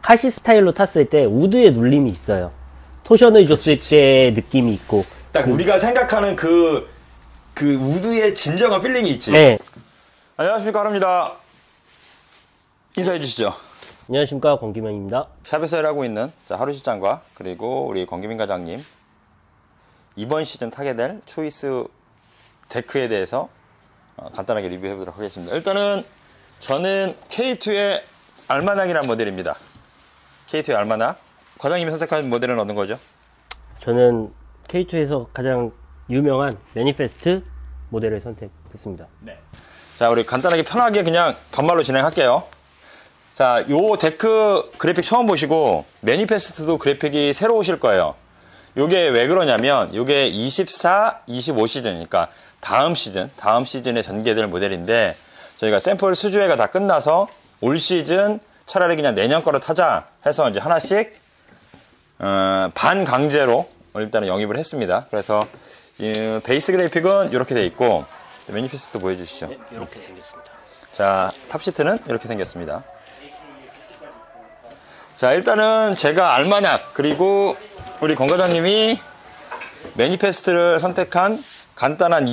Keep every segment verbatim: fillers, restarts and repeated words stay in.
카시 스타일로 탔을 때 우드에 눌림이 있어요. 토션을 줬을 때 느낌이 있고. 딱 그, 우리가 생각하는 그, 그 우드의 진정한 필링이 있지. 네. 안녕하십니까, 하루입니다. 인사해 주시죠. 안녕하십니까, 권기명입니다. 샵에서 일하고 있는 자, 하루 실장과 그리고 우리 권기민 과장님, 이번 시즌 타게 될 초이스 데크에 대해서 어, 간단하게 리뷰해 보도록 하겠습니다. 일단은 저는 케이투의 알마낙이라는 모델입니다. 케이투의 알마낙. 과장님이 선택한 모델은 어느 거죠? 저는 케이투에서 가장 유명한 매니페스트 모델을 선택했습니다. 네. 자, 우리 간단하게 편하게 그냥 반말로 진행할게요. 자, 요 데크 그래픽 처음 보시고 매니페스트도 그래픽이 새로 오실 거예요. 요게 왜 그러냐면 요게 이십사, 이십오 시즌이니까 다음 시즌, 다음 시즌에 전개될 모델인데 저희가 샘플 수주회가 다 끝나서 올 시즌 차라리 그냥 내년 거로 타자 해서 이제 하나씩 어, 반강제로 일단은 영입을 했습니다. 그래서 이 베이스 그래픽은 이렇게 돼 있고 매니페스트 보여주시죠. 네, 이렇게 생겼습니다. 자, 탑시트는 이렇게 생겼습니다. 자, 일단은 제가 알마낙 그리고 우리 권 과장님이 매니페스트를 선택한 간단한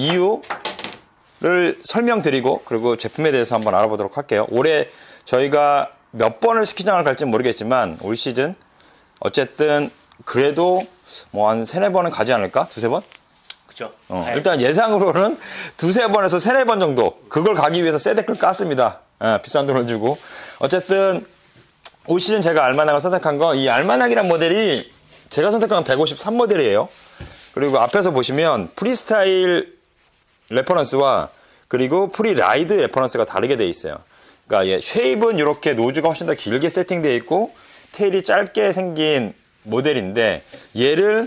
이유를 설명드리고 그리고 제품에 대해서 한번 알아보도록 할게요. 올해 저희가 몇 번을 스키장을 갈지 모르겠지만 올 시즌 어쨌든 그래도 뭐 한 세네 번은 가지 않을까? 두세 번? 그죠. 어, 일단 예상으로는 두세 번에서 세네 번 정도 그걸 가기 위해서 새 데크를 깠습니다. 예, 비싼 돈을 주고. 어쨌든 올 시즌 제가 알마낙을 선택한 거, 이 알마낙이란 모델이 제가 선택한 건 백오십삼 모델이에요. 그리고 앞에서 보시면 프리스타일 레퍼런스와 그리고 프리라이드 레퍼런스가 다르게 되어 있어요. 그러니까 예, 쉐입은 이렇게 노즈가 훨씬 더 길게 세팅되어 있고 테일이 짧게 생긴 모델인데 얘를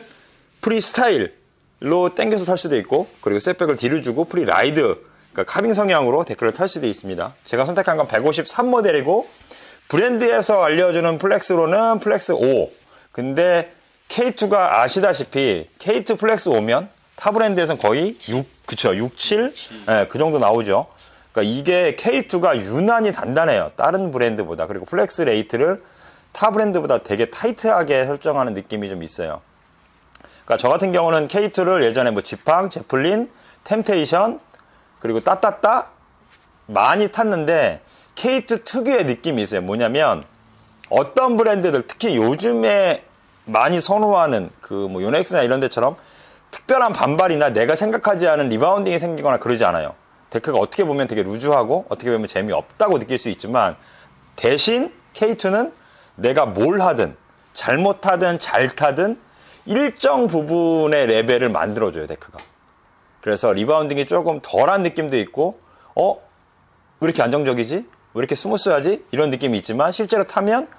프리스타일로 당겨서 탈 수도 있고 그리고 셋백을 뒤로 주고 프리라이드, 그러니까 카빙 성향으로 데크를 탈 수도 있습니다. 제가 선택한 건 백오십삼 모델이고 브랜드에서 알려주는 플렉스로는 플렉스 오. 근데 케이투가 아시다시피 케이투 플렉스 오면 타 브랜드에서는 거의 육, 그쵸, 육, 칠? 네, 그 정도 나오죠. 그러니까 이게 케이투가 유난히 단단해요. 다른 브랜드보다. 그리고 플렉스 레이트를 타 브랜드보다 되게 타이트하게 설정하는 느낌이 좀 있어요. 그러니까 저 같은 경우는 케이투를 예전에 뭐 지팡, 제플린, 템테이션, 그리고 따따따 많이 탔는데 케이투 특유의 느낌이 있어요. 뭐냐면 어떤 브랜드들 특히 요즘에 많이 선호하는 그 뭐 요넥스나 이런 데처럼 특별한 반발이나 내가 생각하지 않은 리바운딩이 생기거나 그러지 않아요. 데크가 어떻게 보면 되게 루즈하고 어떻게 보면 재미없다고 느낄 수 있지만 대신 케이투는 내가 뭘 하든 잘못하든 잘 타든 일정 부분의 레벨을 만들어줘요, 데크가. 그래서 리바운딩이 조금 덜한 느낌도 있고 어? 왜 이렇게 안정적이지? 왜 이렇게 스무스하지? 이런 느낌이 있지만 실제로 타면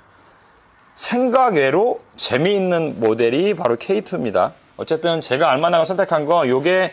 생각 외로 재미있는 모델이 바로 케이투입니다. 어쨌든 제가 알마낙을 선택한 건 요게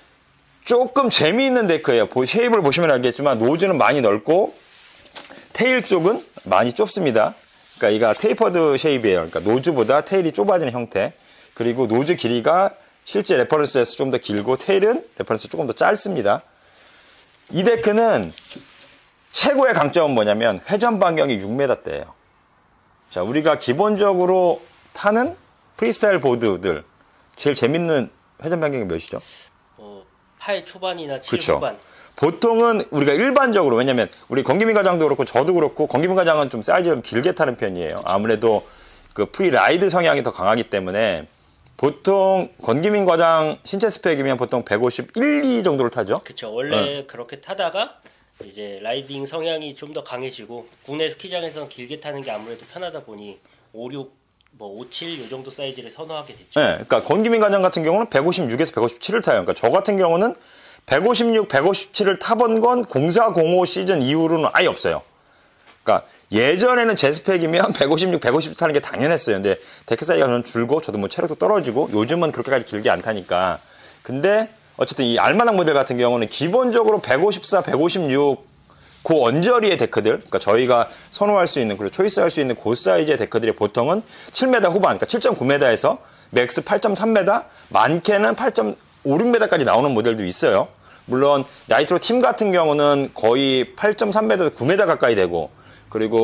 조금 재미있는 데크예요. 쉐입을 보시면 알겠지만 노즈는 많이 넓고 테일 쪽은 많이 좁습니다. 그러니까 이가 테이퍼드 쉐입이에요. 그러니까 노즈보다 테일이 좁아지는 형태. 그리고 노즈 길이가 실제 레퍼런스에서 좀 더 길고 테일은 레퍼런스 조금 더 짧습니다. 이 데크는 최고의 강점은 뭐냐면 회전 반경이 육 미터대예요. 자, 우리가 기본적으로 타는 프리스타일 보드들 제일 재밌는 회전 반경이 몇이죠? 어, 팔 초반이나 칠 그쵸. 후반. 보통은 우리가 일반적으로, 왜냐면 우리 권기민 과장도 그렇고 저도 그렇고 권기민 과장은 좀 사이즈 좀 길게 타는 편이에요. 아무래도 그 프리라이드 성향이 더 강하기 때문에 보통 권기민 과장 신체 스펙이면 보통 백오십일, 이 정도를 타죠. 그쵸. 원래 어. 그렇게 타다가 이제 라이딩 성향이 좀 더 강해지고 국내 스키장에서는 길게 타는 게 아무래도 편하다 보니 오, 육, 뭐 오, 칠 요 정도 사이즈를 선호하게 됐죠. 네, 그러니까 권기민 과장 같은 경우는 백오십육에서 백오십칠을 타요. 그러니까 저 같은 경우는 백오십육, 백오십칠을 타본 건 공사 공오 시즌 이후로는 아예 없어요. 그러니까 예전에는 제 스펙이면 백오십육, 백오십칠 타는 게 당연했어요. 근데 데크 사이즈가 좀 줄고 저도 뭐 체력도 떨어지고 요즘은 그렇게까지 길게 안 타니까. 근데 어쨌든 이 알마낙 모델 같은 경우는 기본적으로 백오십사, 백오십육 그 언저리의 데크들, 그러니까 저희가 선호할 수 있는, 그리고 초이스할 수 있는 그 사이즈의 데크들이 보통은 칠 미터 후반, 그러니까 칠 점 구 미터에서 맥스 팔 점 삼 미터, 많게는 팔 점 오, 육 미터까지 나오는 모델도 있어요. 물론 나이트로 팀 같은 경우는 거의 팔 점 삼 미터에서 구 미터 가까이 되고, 그리고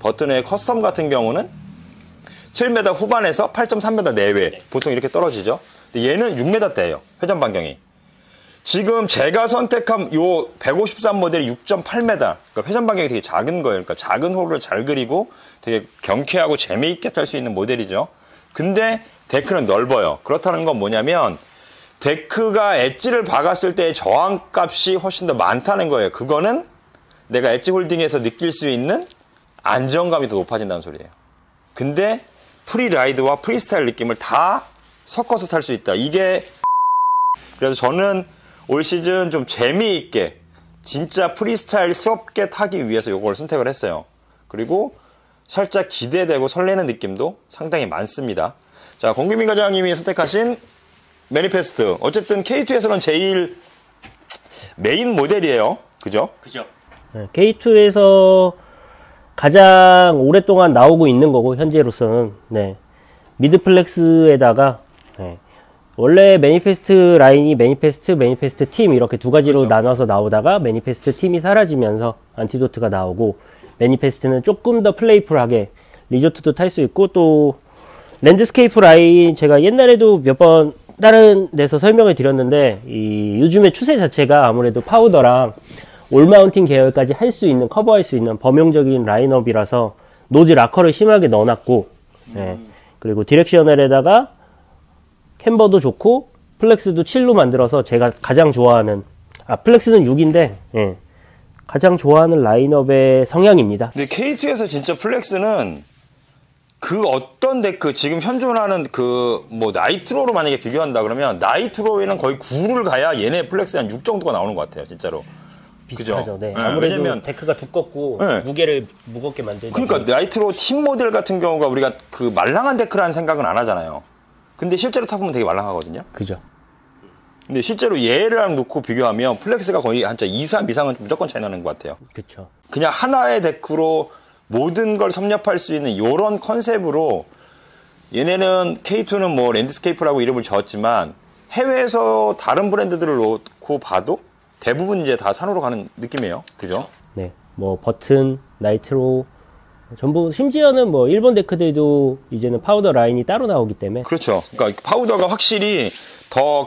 버튼의 커스텀 같은 경우는 칠 미터 후반에서 팔 점 삼 미터 내외 네. 보통 이렇게 떨어지죠. 근데 얘는 육 미터대예요. 회전 반경이. 지금 제가 선택한 요 백오십삼 모델이 육 점 팔 미터. 그러니까 회전 반경이 되게 작은 거예요. 그러니까 작은 홀을 잘 그리고 되게 경쾌하고 재미있게 탈 수 있는 모델이죠. 근데 데크는 넓어요. 그렇다는 건 뭐냐면 데크가 엣지를 박았을 때의 저항값이 훨씬 더 많다는 거예요. 그거는 내가 엣지 홀딩에서 느낄 수 있는 안정감이 더 높아진다는 소리예요. 근데 프리라이드와 프리스타일 느낌을 다 섞어서 탈 수 있다. 이게 그래서 저는 올 시즌 좀 재미있게 진짜 프리스타일스럽게 타기 위해서 이걸 선택을 했어요. 그리고 살짝 기대되고 설레는 느낌도 상당히 많습니다. 자, 권규민 과장님이 선택하신 매니페스트. 어쨌든 케이투에서는 제일 메인 모델이에요. 그죠? 그죠. 네, 케이투에서 가장 오랫동안 나오고 있는 거고, 현재로서는. 네. 미드플렉스에다가, 네. 원래 매니페스트 라인이 매니페스트, 매니페스트 팀 이렇게 두 가지로 그렇죠. 나눠서 나오다가 매니페스트 팀이 사라지면서 안티도트가 나오고, 매니페스트는 조금 더 플레이풀하게 리조트도 탈 수 있고, 또 랜드스케이프 라인 제가 옛날에도 몇 번 다른 데서 설명을 드렸는데, 이 요즘의 추세 자체가 아무래도 파우더랑 올마운틴 계열까지 할 수 있는, 커버할 수 있는 범용적인 라인업이라서 노즈 락커를 심하게 넣어놨고, 음. 예. 그리고 디렉셔널에다가 캠버도 좋고 플렉스도 칠로 만들어서 제가 가장 좋아하는, 아 플렉스는 육인데 예. 가장 좋아하는 라인업의 성향입니다. 근데 케이투에서 진짜 플렉스는 그 어떤 데크 지금 현존하는 그 뭐 나이트로로 만약에 비교한다 그러면 나이트로에는 거의 구를 가야 얘네 플렉스 한 육 정도가 나오는 것 같아요. 진짜로. 비슷하죠. 네. 네, 아무래도 왜냐면 데크가 두껍고 네. 무게를 무겁게 만들죠. 그러니까 나이트로 팀 모델 같은 경우가 우리가 그 말랑한 데크라는 생각은 안 하잖아요. 근데 실제로 타보면 되게 말랑하거든요. 그죠. 근데 실제로 얘를 놓고 비교하면 플렉스가 거의 한 이, 삼 이상은 무조건 차이 나는 것 같아요. 그쵸. 그냥 하나의 데크로 모든 걸 섭렵할 수 있는 이런 컨셉으로 얘네는 케이투는 뭐 랜드스케이프라고 이름을 지었지만 해외에서 다른 브랜드들을 놓고 봐도 대부분 이제 다 산으로 가는 느낌이에요. 그죠? 네. 뭐 버튼, 나이트로 전부, 심지어는 뭐 일본 데크들도 이제는 파우더 라인이 따로 나오기 때문에. 그렇죠. 그러니까 파우더가 확실히 더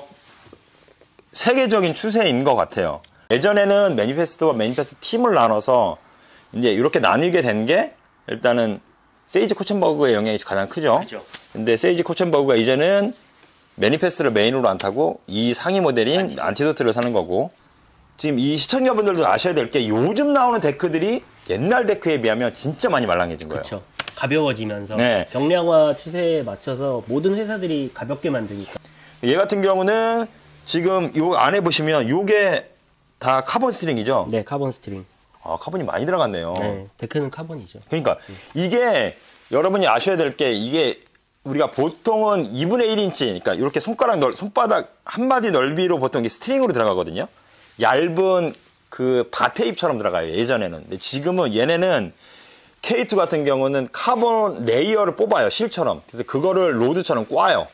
세계적인 추세인 것 같아요. 예전에는 매니페스트와 매니페스트 팀을 나눠서 이제 이렇게 나뉘게 된 게 일단은 세이지 코첸버그의 영향이 가장 크죠. 그죠. 근데 세이지 코첸버그가 이제는 매니페스트를 메인으로 안 타고 이 상위 모델인 안티도트. 안티도트를 사는 거고, 지금 이 시청자분들도 아셔야 될 게 요즘 나오는 데크들이 옛날 데크에 비하면 진짜 많이 말랑해진 거예요. 그렇죠. 가벼워지면서 네. 경량화 추세에 맞춰서 모든 회사들이 가볍게 만드니까. 얘 같은 경우는 지금 요 안에 보시면 요게 다 카본 스트링이죠. 네, 카본 스트링. 아, 카본이 많이 들어갔네요. 네, 데크는 카본이죠. 그러니까 이게 여러분이 아셔야 될 게 이게 우리가 보통은 이분의 일 인치, 그러니까 이렇게 손가락 넓, 손바닥 한마디 넓이로 보통 이게 스트링으로 들어가거든요. 얇은 그 바테잎처럼 들어가요, 예전에는. 근데 지금은 얘네는 케이투 같은 경우는 카본 레이어를 뽑아요, 실처럼. 그래서 그거를 로드처럼 꽈요.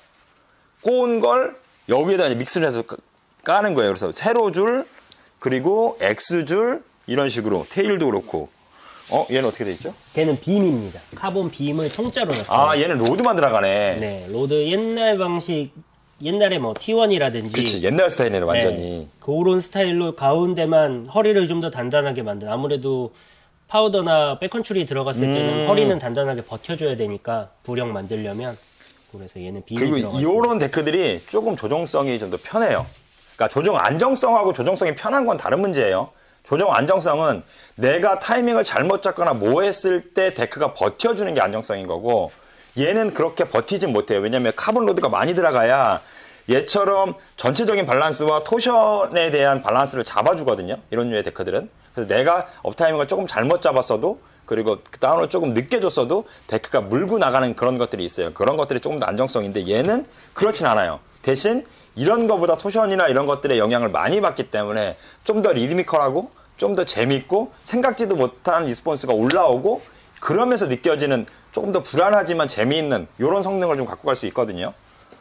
꼬은 걸 여기에다 이제 믹스를 해서 까는 거예요. 그래서 세로줄, 그리고 X줄, 이런 식으로. 테일도 그렇고. 어, 얘는 어떻게 돼 있죠? 걔는 빔입니다. 카본 빔을 통짜로 넣었어요. 아, 얘는 로드만 들어가네. 네, 로드 옛날 방식, 옛날에 뭐 티원이라든지. 그치, 옛날 스타일이네, 완전히. 네, 그런 스타일로 가운데만 허리를 좀 더 단단하게 만든. 아무래도 파우더나 백컨트리 들어갔을 때는 음. 허리는 단단하게 버텨줘야 되니까 부력 만들려면. 그래서 얘는 빔이 그리고 들어가요. 이런 데크들이 조금 조정성이 좀 더 편해요. 그러니까 조정 안정성하고 조정성이 편한 건 다른 문제예요. 조정 안정성은 내가 타이밍을 잘못 잡거나 뭐 했을 때 데크가 버텨주는 게 안정성인 거고, 얘는 그렇게 버티진 못해요. 왜냐면 카본 로드가 많이 들어가야 얘처럼 전체적인 밸런스와 토션에 대한 밸런스를 잡아주거든요. 이런 류의 데크들은. 그래서 내가 업타이밍을 조금 잘못 잡았어도, 그리고 다운을 조금 늦게 줬어도 데크가 물고 나가는 그런 것들이 있어요. 그런 것들이 조금 더 안정성인데 얘는 그렇진 않아요. 대신 이런 거보다 토션이나 이런 것들의 영향을 많이 받기 때문에 좀 더 리드미컬하고 좀 더 재밌고 생각지도 못한 리스폰스가 올라오고, 그러면서 느껴지는 조금 더 불안하지만 재미있는 이런 성능을 좀 갖고 갈 수 있거든요.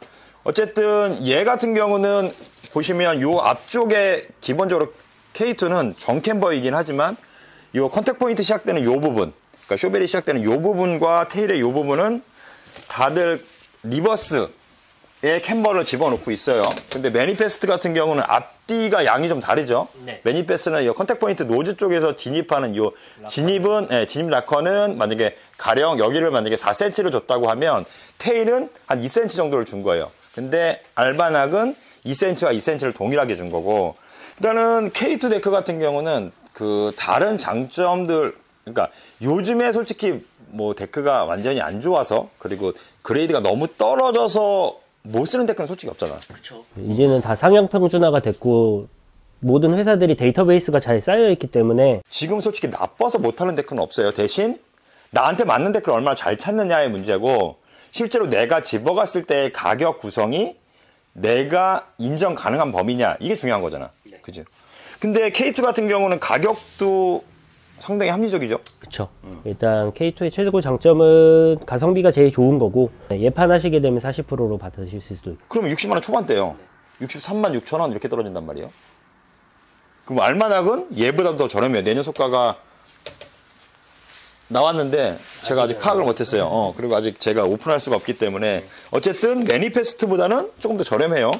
어쨌든 얘 같은 경우는 보시면 요 앞쪽에 기본적으로 케이투는 정캠버이긴 하지만 요 컨택 포인트 시작되는 요 부분, 그러니까 쇼벨이 시작되는 요 부분과 테일의 요 부분은 다들 리버스에 캠버를 집어넣고 있어요. 근데 매니페스트 같은 경우는 앞뒤가 양이 좀 다르죠. 네. 매니페스트는 이 컨택 포인트 노즈 쪽에서 진입하는 요 진입은 예, 진입 락커는 만약에 가령 여기를 만약에 사 센티미터를 줬다고 하면 테일은 한 이 센티미터 정도를 준 거예요. 근데 알바낙은 이 센티미터와 이 센티미터를 동일하게 준 거고. 그러니까는 케이 투 데크 같은 경우는 그 다른 장점들, 그러니까 요즘에 솔직히 뭐 데크가 완전히 안 좋아서 그리고 그레이드가 너무 떨어져서 못 쓰는 데크는 솔직히 없잖아. 그렇죠. 이제는 다 상향 평준화가 됐고 모든 회사들이 데이터베이스가 잘 쌓여 있기 때문에 지금 솔직히 나빠서 못하는 데크는 없어요. 대신 나한테 맞는 데크를 얼마나 잘 찾느냐의 문제고, 실제로 내가 집어갔을 때의 가격 구성이 내가 인정 가능한 범위냐, 이게 중요한 거잖아. 네. 그죠? 근데 케이 투 같은 경우는 가격도 상당히 합리적이죠. 그쵸. 음. 일단 케이 투의 최고 장점은 가성비가 제일 좋은 거고 예판하시게 되면 사십 퍼센트로 받으실 수도 있고. 그러면 육십만 원 초반대요. 육십삼만 육천 원 이렇게 떨어진단 말이에요. 그럼 알마낙은 얘보다도 더 저렴해요. 내년 소가가 나왔는데 제가 아직 파악을 못했어요. 어, 그리고 아직 제가 오픈할 수가 없기 때문에 어쨌든 매니페스트보다는 조금 더 저렴해요.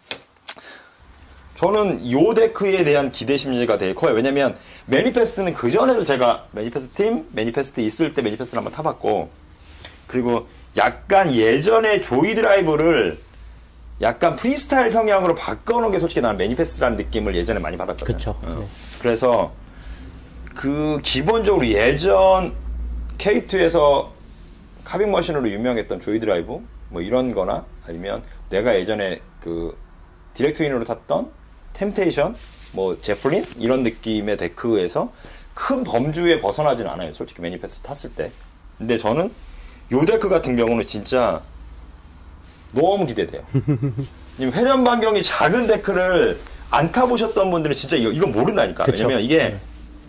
저는 요 데크에 대한 기대 심리가 되게 커요. 왜냐면 매니페스트는 그 전에도 제가 매니페스트 팀, 매니페스트 있을 때 매니페스트를 한번 타봤고, 그리고 약간 예전에 조이 드라이브를 약간 프리스타일 성향으로 바꿔놓은 게 솔직히 나는 매니페스트라는 느낌을 예전에 많이 받았거든요. 그쵸. 어. 네. 그래서 그 기본적으로 예전 케이 투에서 카빙 머신으로 유명했던 조이 드라이브 뭐 이런 거나 아니면 내가 예전에 그 디렉트윈으로 탔던 템테이션, 뭐 제플린 이런 느낌의 데크에서 큰 범주에 벗어나지는 않아요. 솔직히 매니페스트 탔을 때. 근데 저는 요 데크 같은 경우는 진짜 너무 기대돼요. 회전 반경이 작은 데크를 안 타보셨던 분들은 진짜 이거, 이거 모른다니까. 그쵸? 왜냐면 이게 네.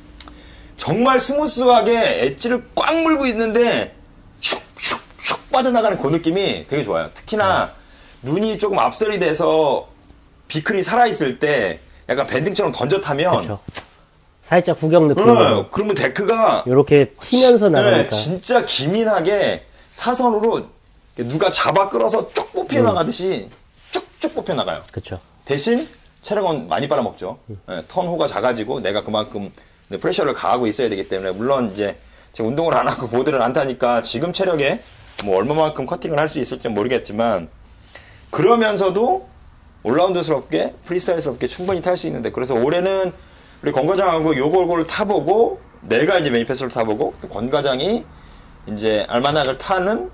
정말 스무스하게 엣지를 꽉 물고 있는데 슉슉슉 빠져나가는 그 느낌이 되게 좋아요. 특히나 네. 눈이 조금 앞설이 돼서 비클이 살아있을 때 약간 밴딩처럼 던져 타면 그쵸. 살짝 구경 느낌으로 네, 그러면 데크가 이렇게 튀면서 나가니까 네, 진짜 기민하게 사선으로 누가 잡아 끌어서 쭉 뽑혀 나가듯이 쭉쭉 뽑혀 나가요. 그쵸. 대신 체력은 많이 빨아먹죠. 음. 네, 턴호가 작아지고 내가 그만큼 프레셔를 가하고 있어야 되기 때문에, 물론 이제 제가 운동을 안 하고 보드를 안 타니까 지금 체력에 뭐 얼마만큼 커팅을 할 수 있을지 모르겠지만, 그러면서도 올라운드스럽게 프리스타일스럽게 충분히 탈 수 있는데, 그래서 올해는 우리 권 과장하고 요걸 타보고 내가 이제 매니페스트를 타보고 또 권 과장이 이제 알마낙을 타는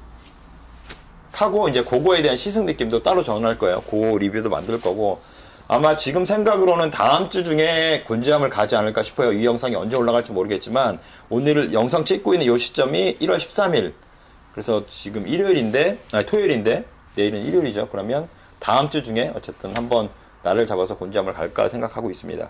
타고 이제 그거에 대한 시승 느낌도 따로 전할 거예요. 그 리뷰도 만들 거고, 아마 지금 생각으로는 다음 주 중에 곤지암을 가지 않을까 싶어요. 이 영상이 언제 올라갈지 모르겠지만 오늘 영상 찍고 있는 이 시점이 일월 십삼일, 그래서 지금 일요일인데 아니 토요일인데 내일은 일요일이죠. 그러면 다음 주 중에 어쨌든 한번 날을 잡아서 곤지암을 갈까 생각하고 있습니다.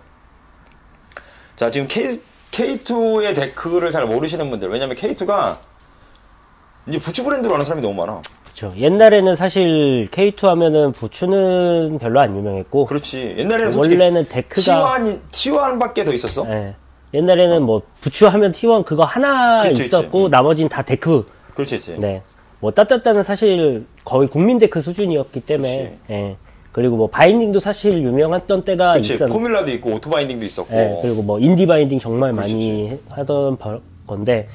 자, 지금 K, 케이 투의 데크를 잘 모르시는 분들, 왜냐면 케이 투가 이제 부츠 브랜드로 하는 사람이 너무 많아. 그쵸. 옛날에는 사실 케이 투 하면은 부츠는 별로 안 유명했고. 그렇지. 옛날에는 솔직히 원래는 데크가 티 원, 티 원밖에 더 있었어. 네. 옛날에는 뭐 부츠 하면 티 원 그거 하나 그치, 있었고 그치. 나머지는 다 데크. 그렇지, 그렇지. 네. 뭐 따따따는 사실 거의 국민 데크 수준이었기 때문에. 예. 그리고 뭐 바인딩도 사실 유명했던 때가 그렇지. 있었는데. 포뮬라도 있고 오토바인딩도 있었고. 예. 그리고 뭐 인디 바인딩 정말 그렇지, 많이 해- 하던 버- 건데.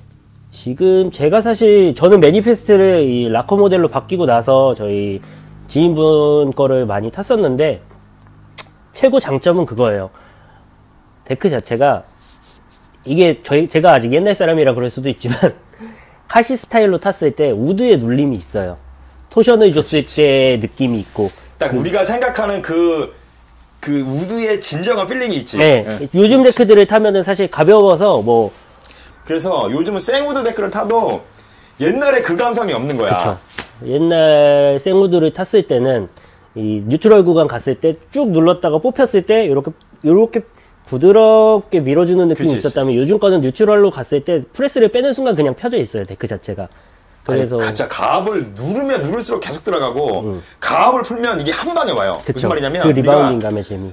지금 제가 사실 저는 매니페스트를 이 락커 모델로 바뀌고 나서 저희 지인분 거를 많이 탔었는데 최고 장점은 그거예요. 데크 자체가 이게 저희 제가 아직 옛날 사람이라 그럴 수도 있지만 카시 스타일로 탔을 때 우드에 눌림이 있어요. 토션을 줬을 때 느낌이 있고. 딱 우리가 생각하는 그, 그 우드의 진정한 필링이 있지. 네. 예. 요즘 데크들을 타면은 사실 가벼워서 뭐 그래서 요즘은 생우드 데크를 타도 옛날에 그 감성이 없는 거야. 그쵸. 옛날 생우드를 탔을 때는 이 뉴트럴 구간 갔을 때 쭉 눌렀다가 뽑혔을 때 이렇게 이렇게 부드럽게 밀어주는 느낌이 그치, 있었다면 요즘 거는 뉴트럴로 갔을 때 프레스를 빼는 순간 그냥 펴져 있어요, 데크 자체가. 그래서 아니, 진짜 가압을 누르면 누를수록 계속 들어가고 음. 가압을 풀면 이게 한 방에 와요. 그쵸. 무슨 말이냐면 그 리바운딩 우리가 감의 재미.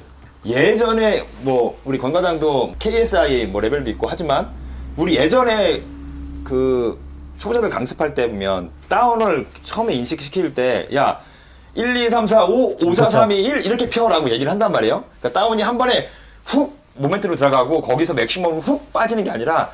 예전에 뭐 우리 권 과장도 케이에스아이 뭐 레벨도 있고 하지만 우리 예전에 그 초보자들 강습할 때 보면 다운을 처음에 인식시킬 때 야 일, 이, 삼, 사, 오, 오, 사, 삼, 이, 일 이렇게 펴라고 얘기를 한단 말이에요. 그러니까 다운이 한 번에 훅 모멘트로 들어가고 거기서 맥시멈으로 훅 빠지는 게 아니라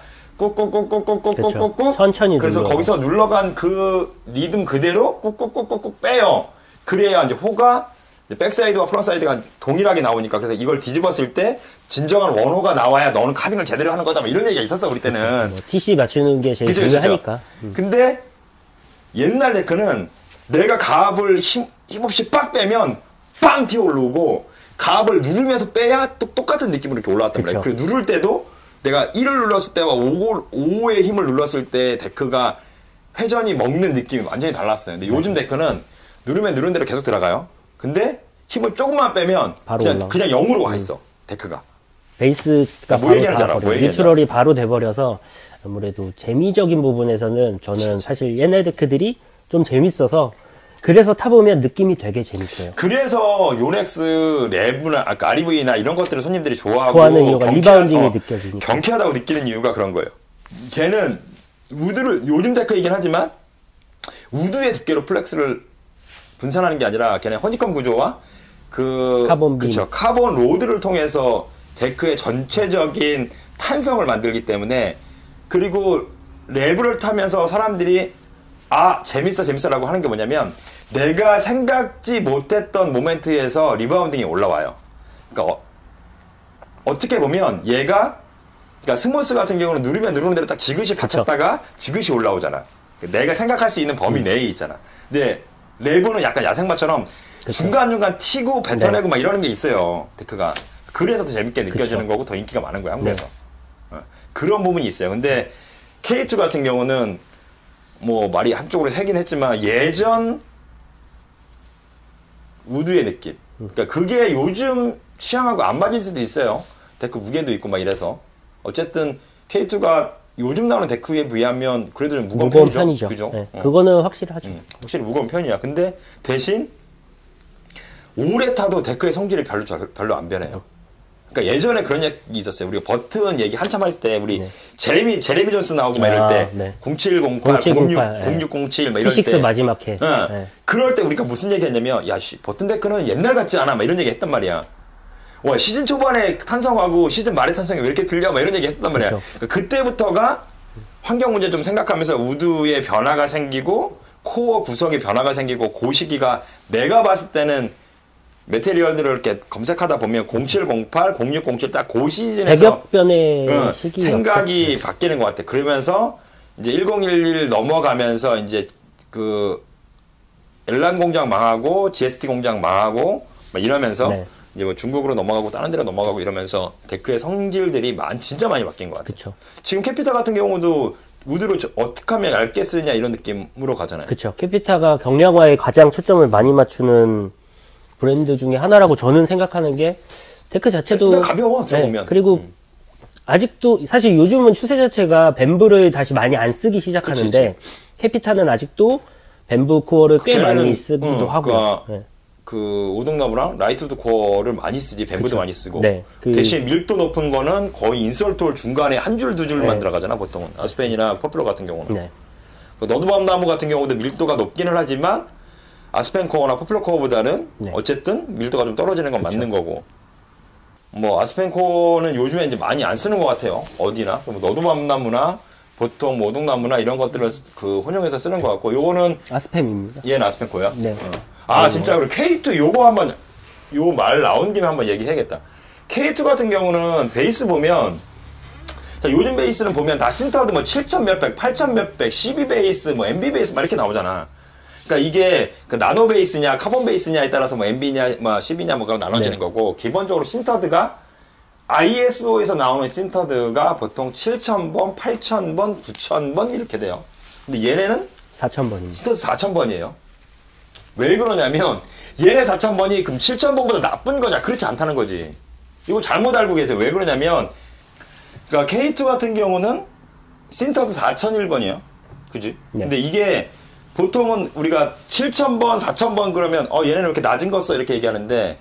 꾹꾹꾹꾹꾹꾹꾹꾹 천천히 그래서 눌러. 거기서 눌러간 그 리듬 그대로 꾹꾹꾹꾹꾹 빼요. 그래야 이제 호가 이제 백사이드와 프론트사이드가 동일하게 나오니까 그래서 이걸 뒤집었을 때 진정한 원호가 나와야 너는 카빙을 제대로 하는 거다. 뭐 이런 얘기가 있었어 우리 때는. 뭐 티씨 맞추는 게 제일 그죠, 중요하니까. 음. 근데 옛날 데크는 내가 가압을 힘, 힘없이 빡 빼면 빵 튀어 올라오고 가압을 누르면서 빼야 또 똑같은 느낌으로 이렇게 올라왔단 말이야. 그리고 누를 때도 내가 일을 눌렀을 때와 오의 힘을 눌렀을 때 데크가 회전이 먹는 느낌이 완전히 달랐어요. 근데 요즘 데크는 누르면 누른 대로 계속 들어가요. 근데 힘을 조금만 빼면 바로 그냥, 올라와. 그냥 영으로 가 있어. 데크가. 베이스가 뭐 바로 얘기하는지 알아, 다 뭐 버려. 얘기하는지 뉴트럴이 바로 돼버려서 아무래도 재미적인 부분에서는 저는 진짜. 사실 옛날 데크들이 좀 재밌어서 그래서 타보면 느낌이 되게 재밌어요. 그래서 요넥스 랩이나 아까 알이브이나 이런 것들을 손님들이 좋아하고 좋아하는 이유가 경쾌하- 리바운딩이 어, 느껴지니까. 경쾌하다고 느끼는 이유가 그런 거예요. 걔는 우드를 요즘 데크이긴 하지만 우드의 두께로 플렉스를 분산하는 게 아니라 걔네 허니컴 구조와 그 카본 빔. 그쵸 카본 로드를 통해서 데크의 전체적인 탄성을 만들기 때문에 그리고 랩을 타면서 사람들이 아 재밌어 재밌어라고 하는 게 뭐냐면 내가 생각지 못했던 모멘트에서 리바운딩이 올라와요. 그러니까 어, 어떻게 보면 얘가 그러니까 스무스 같은 경우는 누르면 누르는 대로 딱 지그시 받쳤다가 지그시 올라오잖아. 내가 생각할 수 있는 범위 내에 있잖아. 근데 랩은 약간 야생마처럼 그쵸. 중간중간 튀고 뱉어내고 네. 막 이러는 게 있어요. 데크가. 그래서 더 재밌게 느껴지는 그쵸. 거고 더 인기가 많은 거야 한국에서. 네. 어, 그런 부분이 있어요. 근데 케이 투 같은 경우는 뭐 말이 한쪽으로 새긴 했지만 예전 우드의 느낌. 그러니까 그게 요즘 취향하고 안 맞을 수도 있어요. 데크 무게도 있고 막 이래서. 어쨌든 케이 투가 요즘 나오는 데크에 비하면 그래도 좀 무거운, 무거운 편이죠. 편이죠. 그죠? 네, 어. 그거는 확실하죠. 음, 확실히 무거운 편이야. 근데 대신 오래 타도 데크의 성질이 별로 잘- 별로 안 변해요. 그러니까 예전에 그런 얘기 있었어요. 우리가 버튼 얘기 한참 할 때 우리 네. 제레미 제레미 존스 나오고 막 이럴 아, 때 네. 공칠공팔, 공칠공팔, 공육공칠 막 이럴 피식스 때 마지막 해. 어, 네. 그럴 때 우리가 무슨 얘기 했냐면 야씨 버튼 데크는 옛날 같지 않아 막 이런 얘기 했단 말이야. 와 시즌 초반에 탄성하고 시즌 말에 탄성이 왜 이렇게 들려 막 이런 얘기 했단 말이야. 그렇죠. 그러니까 그때부터가 환경 문제 좀 생각하면서 우드의 변화가 생기고 코어 구성의 변화가 생기고 그 시기가 내가 봤을 때는 메테리얼들을 이렇게 검색하다 보면 공칠공팔, 공육공칠 딱 그 시즌에서 대격변의 응, 시기 생각이 바뀌는 것 같아. 그러면서 이제 천십일 넘어가면서 이제 그 엘란 공장 망하고 지에스티 공장 망하고 막 이러면서 네. 이제 뭐 중국으로 넘어가고 다른 데로 넘어가고 이러면서 데크의 성질들이 많 진짜 많이 바뀐 것 같아. 그쵸. 지금 캐피타 같은 경우도 우드로 저- 어떻게 하면 얇게 쓰냐 이런 느낌으로 가잖아요. 그쵸. 캐피타가 경량화에 가장 초점을 많이 맞추는 브랜드 중에 하나라고 저는 생각하는 게 데크 자체도 근데 가벼워 들어보면. 그리고 음. 아직도 사실 요즘은 추세 자체가 뱀브를 다시 많이 안 쓰기 시작하는데 그치, 캐피타는 아직도 뱀브 코어를 꽤 걔네는, 많이 쓰기도 응, 하고요. 그러니까 네. 그 오동나무랑 라이트우드 코어를 많이 쓰지 뱀브도 많이 쓰고 네, 그- 대신 밀도 높은 거는 거의 인설톨 중간에 한 줄 두 줄만 네. 들어가잖아 보통은 아스펜이나 퍼플러 같은 경우는 네. 그 너드밤 나무 같은 경우도 밀도가 높기는 하지만 아스펜 코어나 퍼플러 코어보다는 네. 어쨌든 밀도가 좀 떨어지는 건 맞는 거고 뭐 아스펜 코어는 요즘에 이제 많이 안 쓰는 것 같아요 어디나 뭐 너드밤 나무나 보통 뭐 오동나무나 이런 것들을 그 혼용해서 쓰는 것 같고 요거는 아스팸입니다. 얘는 아스펜 코어야? 네. 어. 아 진짜 그리고 케이 투 요거 한번 요 말 나온 김에 한번 얘기해야겠다. 케이 투 같은 경우는 베이스 보면 자 요즘 베이스는 보면 다 신터드 뭐 칠천 몇백, 팔천 몇백, 십이 베이스, 뭐 엠비 베이스 막 이렇게 나오잖아. 그러니까 이게 그 나노 베이스냐 카본 베이스냐에 따라서 뭐 엠비냐 뭐 십이냐 뭐가 나눠지는 네. 거고 기본적으로 신터드가 아이에스오에서 나오는 신터드가 보통 칠천 번, 팔천 번, 구천 번 이렇게 돼요. 근데 얘네는 사천 번입니다. 신터드 사천 번이에요. 왜 그러냐면 얘네 사천 번이 그럼 칠천 번보다 나쁜 거냐? 그렇지 않다는 거지. 이거 잘못 알고 계세요. 왜 그러냐면 그러니까 케이 투 같은 경우는 신터드 사천일 번이에요. 그지? 네. 근데 이게 보통은 우리가 칠천 번, 사천 번 그러면 어 얘네는 이렇게 낮은 거 써 이렇게 얘기하는데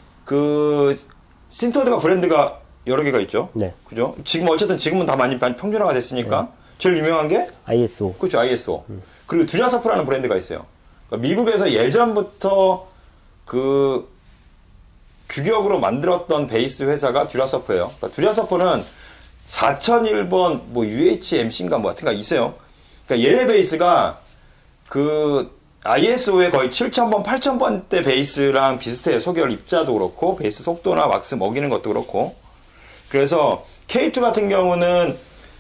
그 신터드가 브랜드가 여러 개가 있죠. 네. 그죠? 지금 어쨌든 지금은 다 많이 평준화가 됐으니까 제일 유명한 게 아이에스오. 그렇죠, 아이에스오. 음. 그리고 듀라서프라는 브랜드가 있어요. 그러니까 미국에서 예전부터 그 규격으로 만들었던 베이스 회사가 듀라서프예요. 그러니까 듀라서프는 사천일 번 뭐 유에이치엠씨인가 뭐 같은 거 있어요. 그러니까 얘네 베이스가 그 아이에스오의 거의 칠천 번, 팔천 번대 베이스랑 비슷해요. 소결 입자도 그렇고 베이스 속도나 왁스 먹이는 것도 그렇고. 그래서 케이투 같은 경우는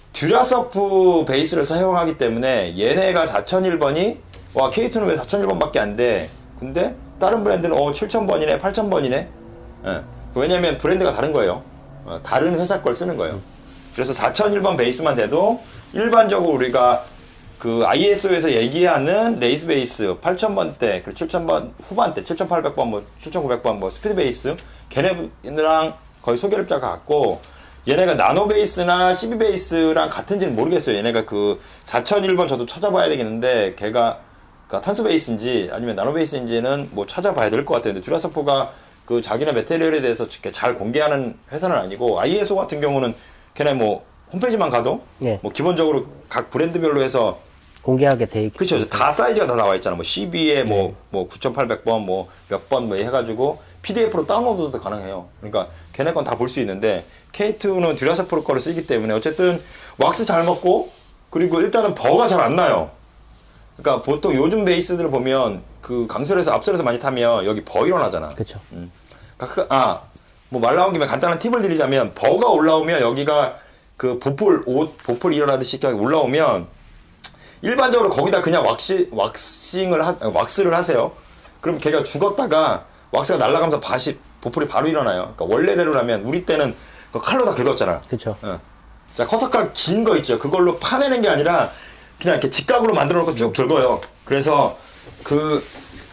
듀라서프 베이스를 사용하기 때문에 얘네가 사천일 번이 와 케이투는 왜 사천일 번밖에 안 돼? 근데 다른 브랜드는 어 칠천 번이네, 팔천 번이네. 예. 왜냐면 브랜드가 다른 거예요. 어, 다른 회사 걸 쓰는 거예요. 그래서 사천일 번 베이스만 돼도 일반적으로 우리가 그 아이에스오에서 얘기하는 레이스 베이스 팔천 번대, 그리고 칠천 번 후반대, 칠천팔백 번, 뭐 칠천구백 번, 뭐 스피드 베이스 걔네랑 거의 소결입자가 같고, 얘네가 나노 베이스나 씨비 베이스랑 같은지는 모르겠어요. 얘네가 그 사천일 번 저도 찾아봐야 되겠는데 걔가 그러니까 탄소 베이스인지 아니면 나노 베이스인지는 뭐 찾아봐야 될 것 같아요. 근데 듀라서프가 그 자기네 메테리얼에 대해서 잘 공개하는 회사는 아니고, 아이에스오 같은 경우는 걔네 뭐 홈페이지만 가도 예. 뭐 기본적으로 각 브랜드별로 해서 공개하게 돼 있고. 그렇죠. 다 사이즈가 다 나와 있잖아. 뭐 씨비에 뭐 네. 뭐 구천팔백 번 뭐 몇 번 뭐 해가지고 피디에프로 다운로드도 가능해요. 그러니까 걔네 건 다 볼 수 있는데 케이투는 듀라서프 거를 쓰기 때문에 어쨌든 왁스 잘 먹고, 그리고 일단은 버가 잘 안 나요. 그러니까 보통 요즘 베이스들을 보면 그 강설에서 앞설에서 많이 타면 여기 버 일어나잖아. 그렇죠. 음. 아, 뭐 말 나온 김에 간단한 팁을 드리자면, 버가 올라오면 여기가 그 보풀 옷 보풀 일어나듯이 이렇게 올라오면 일반적으로 거기다 그냥 왁시, 왁싱을 하, 왁스를 하세요. 그럼 걔가 죽었다가 왁스가 날아가면서 바시 보풀이 바로 일어나요. 그러니까 원래대로라면 우리 때는 그 칼로 다 긁었잖아. 그렇죠. 어. 자, 커터칼 긴 거 있죠. 그걸로 파내는 게 아니라 그냥 이렇게 직각으로 만들어 놓고 쭉 긁어요. 그래서 그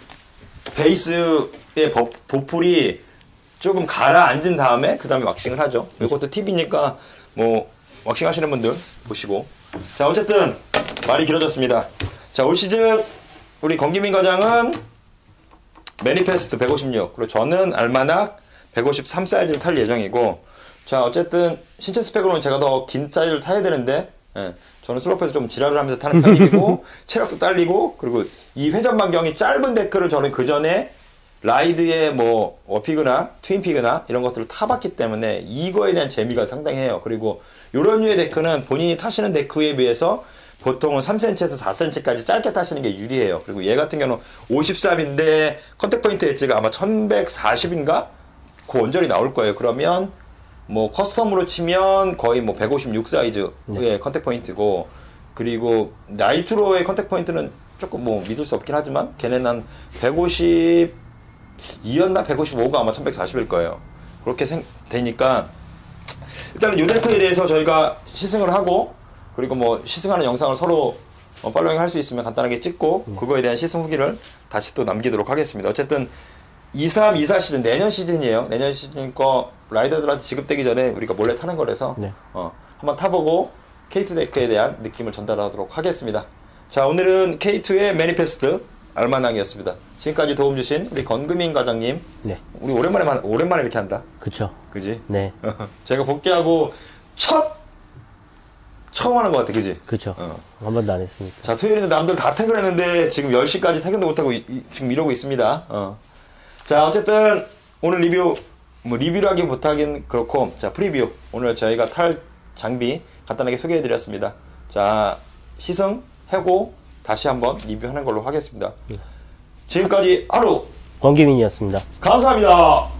베이스의 보, 보풀이 조금 가라앉은 다음에 그 다음에 왁싱을 하죠. 이것도 팁이니까 뭐 왁싱 하시는 분들 보시고. 자, 어쨌든 말이 길어졌습니다. 자, 올 시즌 우리 권기민 과장은 매니페스트 백오십육, 그리고 저는 알마낙 백오십삼 사이즈를 탈 예정이고, 자, 어쨌든 신체 스펙으로는 제가 더 긴 사이즈를 타야 되는데, 예, 저는 슬로프에서 좀 지랄을 하면서 타는 편이고 체력도 딸리고, 그리고 이 회전 반경이 짧은 데크를 저는 그 전에 라이드의 뭐 워피그나 트윈피그나 이런 것들을 타봤기 때문에 이거에 대한 재미가 상당해요. 그리고 이런 류의 데크는 본인이 타시는 데크에 비해서 보통은 삼 센티미터에서 사 센티미터까지 짧게 타시는 게 유리해요. 그리고 얘 같은 경우는 오십삼인데 컨택 포인트 엣지가 아마 천백사십인가? 그 언저리 나올 거예요. 그러면 뭐 커스텀으로 치면 거의 뭐 백오십육 사이즈의 네. 컨택 포인트고, 그리고 나이트로의 컨택 포인트는 조금 뭐 믿을 수 없긴 하지만 걔네는 한 백오십이였나 백오십오가 아마 천백사십일 거예요. 그렇게 생, 되니까 일단은 요 데크에 대해서 저희가 시승을 하고, 그리고 뭐 시승하는 영상을 서로 어, 팔로잉 할 수 있으면 간단하게 찍고 음. 그거에 대한 시승 후기를 다시 또 남기도록 하겠습니다. 어쨌든 이삼, 이사 시즌, 내년 시즌이에요. 내년 시즌 거 라이더들한테 지급되기 전에 우리가 몰래 타는 거라서 네. 어, 한번 타보고 케이투 데크에 대한 느낌을 전달하도록 하겠습니다. 자, 오늘은 케이투의 매니페스트 알마낙이었습니다. 지금까지 도움 주신 우리 권금인 과장님. 네. 우리 오랜만에 오랜만에 이렇게 한다. 그쵸. 그지? 네. 제가 복귀하고 첫 처음 하는 것 같아, 그지? 그쵸. 어. 한 번도 안 했으니까. 자, 토요일인데 남들 다 퇴근했는데 지금 열 시까지 퇴근도 못하고 이, 이, 지금 이러고 있습니다. 어. 자, 어쨌든 오늘 리뷰, 뭐 리뷰라기 못하긴 그렇고, 자, 프리뷰. 오늘 저희가 탈 장비 간단하게 소개해드렸습니다. 자, 시승, 해고 다시 한번 리뷰하는 걸로 하겠습니다. 네. 지금까지 하루 권기민이었습니다. 감사합니다.